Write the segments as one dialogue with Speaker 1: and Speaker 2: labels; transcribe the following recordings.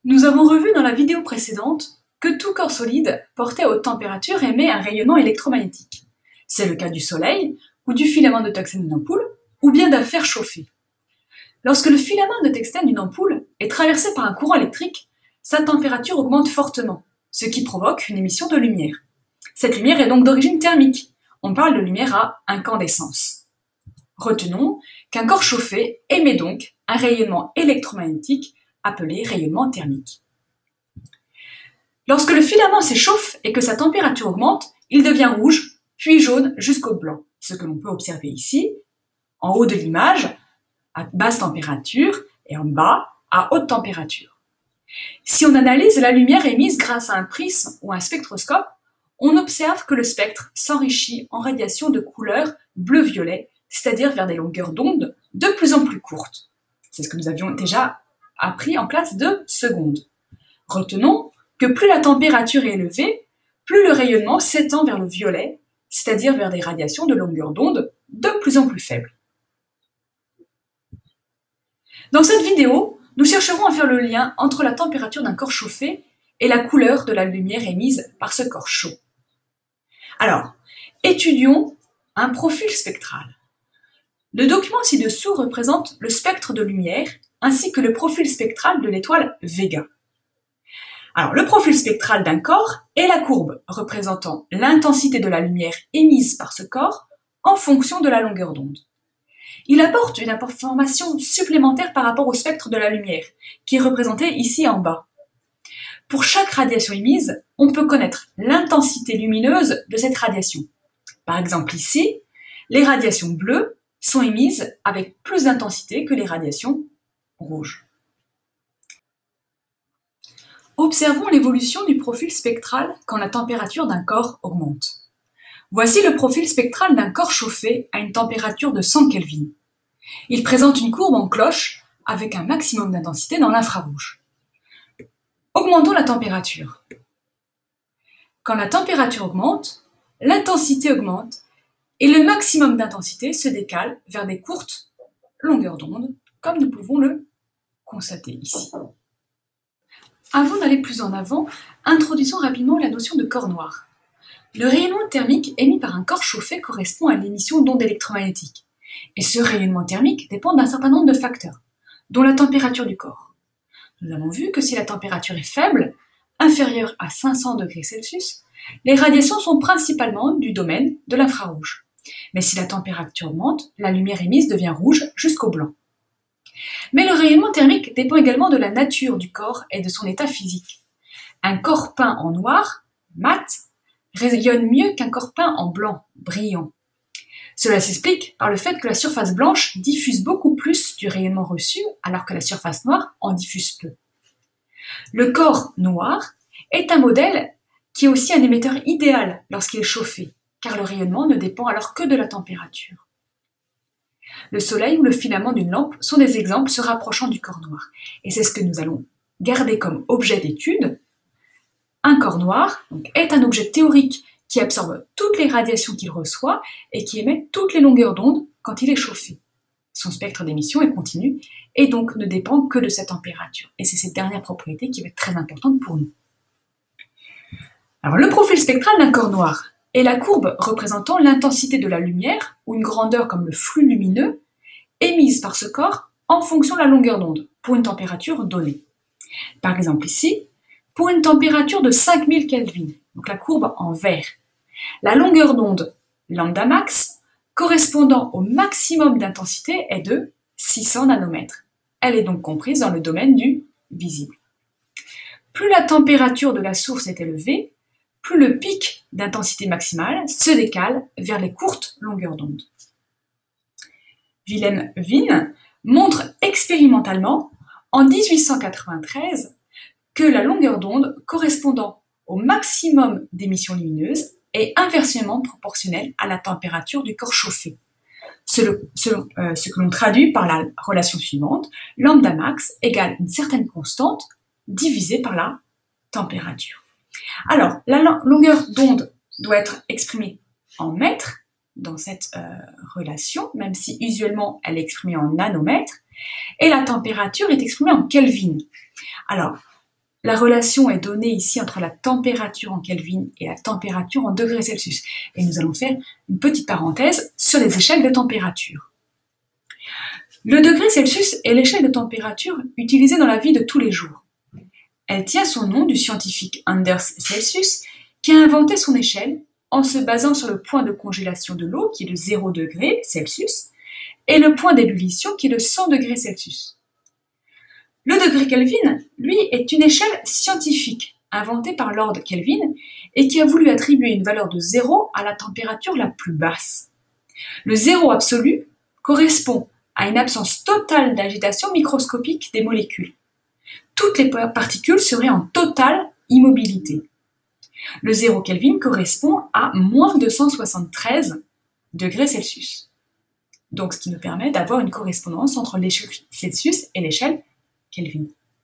Speaker 1: Nous avons revu dans la vidéo précédente que tout corps solide porté à haute température émet un rayonnement électromagnétique. C'est le cas du soleil, ou du filament de tungstène d'une ampoule, ou bien d'un fer chauffé. Lorsque le filament de tungstène d'une ampoule est traversé par un courant électrique, sa température augmente fortement, ce qui provoque une émission de lumière. Cette lumière est donc d'origine thermique. On parle de lumière à incandescence. Retenons qu'un corps chauffé émet donc un rayonnement électromagnétique appelé rayonnement thermique. Lorsque le filament s'échauffe et que sa température augmente, il devient rouge, puis jaune jusqu'au blanc, ce que l'on peut observer ici, en haut de l'image, à basse température, et en bas, à haute température. Si on analyse la lumière émise grâce à un prisme ou un spectroscope, on observe que le spectre s'enrichit en radiations de couleur bleu-violet, c'est-à-dire vers des longueurs d'onde de plus en plus courtes. C'est ce que nous avions déjà appris en classe de seconde. Retenons que plus la température est élevée, plus le rayonnement s'étend vers le violet, c'est-à-dire vers des radiations de longueur d'onde de plus en plus faibles. Dans cette vidéo, nous chercherons à faire le lien entre la température d'un corps chauffé et la couleur de la lumière émise par ce corps chaud. Alors, étudions un profil spectral. Le document ci-dessous représente le spectre de lumière ainsi que le profil spectral de l'étoile Vega. Alors, le profil spectral d'un corps est la courbe représentant l'intensité de la lumière émise par ce corps en fonction de la longueur d'onde. Il apporte une information supplémentaire par rapport au spectre de la lumière, qui est représenté ici en bas. Pour chaque radiation émise, on peut connaître l'intensité lumineuse de cette radiation. Par exemple ici, les radiations bleues sont émises avec plus d'intensité que les radiations rouges. Observons l'évolution du profil spectral quand la température d'un corps augmente. Voici le profil spectral d'un corps chauffé à une température de 100 Kelvin. Il présente une courbe en cloche avec un maximum d'intensité dans l'infrarouge. Augmentons la température. Quand la température augmente, l'intensité augmente et le maximum d'intensité se décale vers des courtes longueurs d'onde, comme nous pouvons le constater ici. Avant d'aller plus en avant, introduisons rapidement la notion de corps noir. Le rayonnement thermique émis par un corps chauffé correspond à l'émission d'ondes électromagnétiques. Et ce rayonnement thermique dépend d'un certain nombre de facteurs, dont la température du corps. Nous avons vu que si la température est faible, inférieure à 500 degrés Celsius, les radiations sont principalement du domaine de l'infrarouge. Mais si la température augmente, la lumière émise devient rouge jusqu'au blanc. Mais le rayonnement thermique dépend également de la nature du corps et de son état physique. Un corps peint en noir, mat, rayonne mieux qu'un corps peint en blanc, brillant. Cela s'explique par le fait que la surface blanche diffuse beaucoup plus du rayonnement reçu, alors que la surface noire en diffuse peu. Le corps noir est un modèle qui est aussi un émetteur idéal lorsqu'il est chauffé, car le rayonnement ne dépend alors que de la température. Le soleil ou le filament d'une lampe sont des exemples se rapprochant du corps noir, et c'est ce que nous allons garder comme objet d'étude. Un corps noir est un objet théorique qui absorbe toutes les radiations qu'il reçoit et qui émet toutes les longueurs d'onde quand il est chauffé. Son spectre d'émission est continu et donc ne dépend que de sa température. Et c'est cette dernière propriété qui va être très importante pour nous. Alors, le profil spectral d'un corps noir est la courbe représentant l'intensité de la lumière ou une grandeur comme le flux lumineux émise par ce corps en fonction de la longueur d'onde pour une température donnée. Par exemple ici, pour une température de 5000 Kelvin, donc la courbe en vert. La longueur d'onde lambda max correspondant au maximum d'intensité est de 600 nanomètres. Elle est donc comprise dans le domaine du visible. Plus la température de la source est élevée, plus le pic d'intensité maximale se décale vers les courtes longueurs d'onde. Wilhelm Wien montre expérimentalement en 1893 que la longueur d'onde correspondant au maximum d'émission lumineuse est inversement proportionnelle à la température du corps chauffé. Ce que l'on traduit par la relation suivante, lambda max égale une certaine constante divisée par la température. Alors, la longueur d'onde doit être exprimée en mètres dans cette relation, même si usuellement elle est exprimée en nanomètres, et la température est exprimée en Kelvin. Alors, la relation est donnée ici entre la température en Kelvin et la température en degrés Celsius. Et nous allons faire une petite parenthèse sur les échelles de température. Le degré Celsius est l'échelle de température utilisée dans la vie de tous les jours. Elle tient son nom du scientifique Anders Celsius qui a inventé son échelle en se basant sur le point de congélation de l'eau qui est de 0 degrés Celsius et le point d'ébullition qui est de 100 degrés Celsius. Le degré Kelvin, lui, est une échelle scientifique inventée par Lord Kelvin et qui a voulu attribuer une valeur de 0 à la température la plus basse. Le zéro absolu correspond à une absence totale d'agitation microscopique des molécules. Toutes les particules seraient en totale immobilité. Le 0 Kelvin correspond à moins 273 degrés Celsius. Donc, ce qui nous permet d'avoir une correspondance entre l'échelle Celsius et l'échelle Kelvin.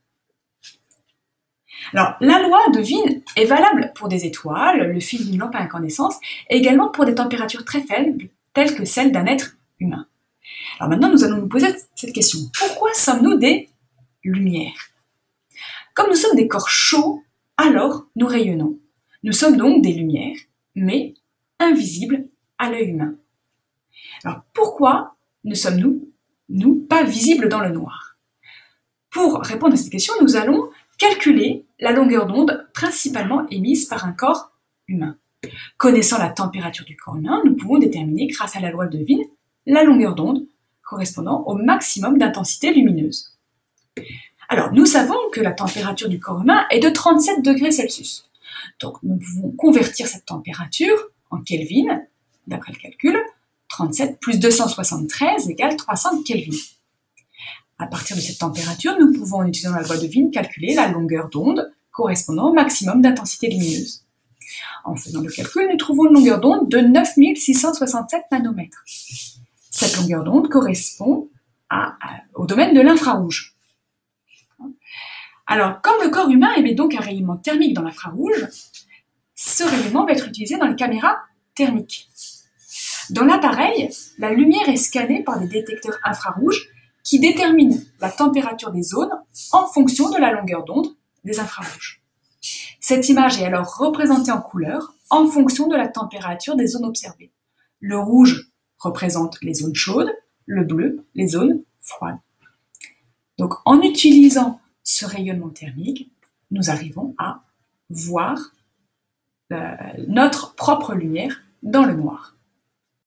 Speaker 1: Alors, la loi de Wien est valable pour des étoiles, le fil d'une lampe à incandescence, et également pour des températures très faibles, telles que celles d'un être humain. Alors maintenant, nous allons nous poser cette question. Pourquoi sommes-nous des lumières? Comme nous sommes des corps chauds, alors nous rayonnons. Nous sommes donc des lumières, mais invisibles à l'œil humain. Alors pourquoi ne sommes-nous, pas visibles dans le noir? Pour répondre à cette question, nous allons calculer la longueur d'onde principalement émise par un corps humain. Connaissant la température du corps humain, nous pouvons déterminer, grâce à la loi de Wien, la longueur d'onde correspondant au maximum d'intensité lumineuse. Alors, nous savons que la température du corps humain est de 37 degrés Celsius. Donc, nous pouvons convertir cette température en Kelvin, d'après le calcul, 37 plus 273 égale 300 Kelvin. À partir de cette température, nous pouvons, en utilisant la loi de Wien, calculer la longueur d'onde correspondant au maximum d'intensité lumineuse. En faisant le calcul, nous trouvons une longueur d'onde de 9667 nanomètres. Cette longueur d'onde correspond au domaine de l'infrarouge. Alors, comme le corps humain émet donc un rayonnement thermique dans l'infrarouge, ce rayonnement va être utilisé dans les caméras thermiques. Dans l'appareil, la lumière est scannée par des détecteurs infrarouges qui déterminent la température des zones en fonction de la longueur d'onde des infrarouges. Cette image est alors représentée en couleur en fonction de la température des zones observées. Le rouge représente les zones chaudes, le bleu, les zones froides. Donc, en utilisant ce rayonnement thermique, nous arrivons à voir notre propre lumière dans le noir.